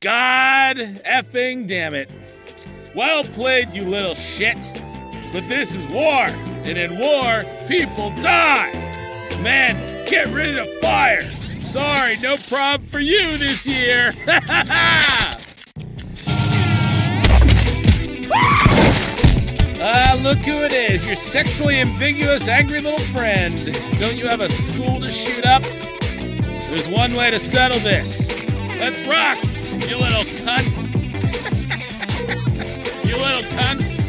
God effing damn it. Well played, you little shit. But this is war, and in war, people die. Man, get rid of fire. Sorry, no problem for you this year. Look who it is, your sexually ambiguous, angry little friend. Don't you have a school to shoot up? There's one way to settle this. Let's rock, you little cunt. You little cunts.